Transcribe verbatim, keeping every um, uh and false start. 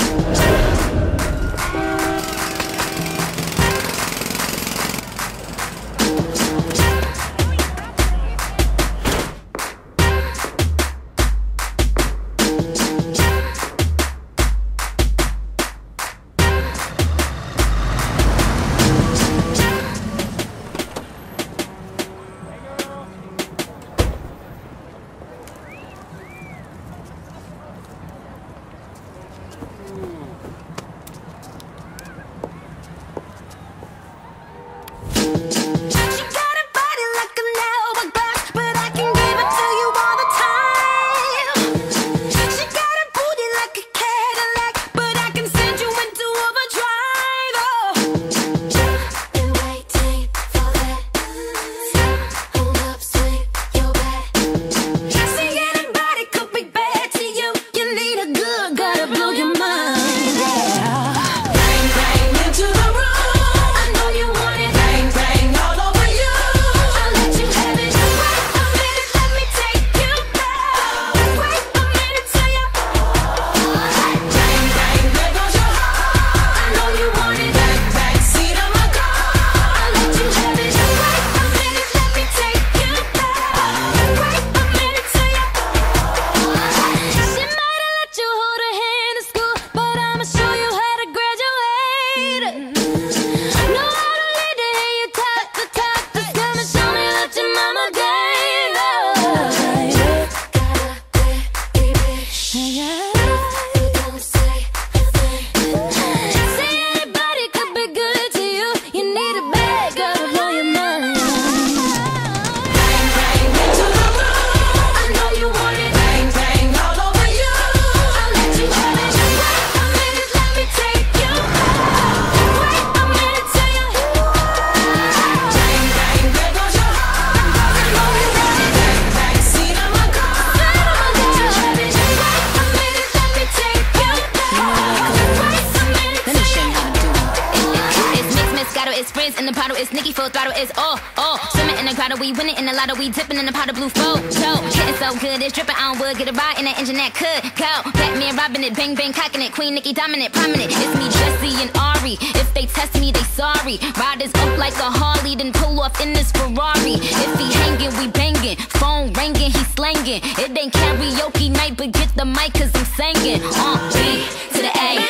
It's friends in the bottle, it's Nicki full throttle, it's all, all. Swimming in the grotto, we winning in the lotto, we dipping in the pot of blue photo. Getting so good, it's dripping on wood, get a ride in that engine that could go. Batman robbing it, bang bang cocking it, Queen Nicki dominant, prominent. It's me, Jesse and Ari. If they test me, they sorry. Riders up like a Harley, then pull off in this Ferrari. If he hanging, we banging. Phone ringing, he slanging. It ain't karaoke night, but get the mic 'cause I'm singing. Uh, B to the A.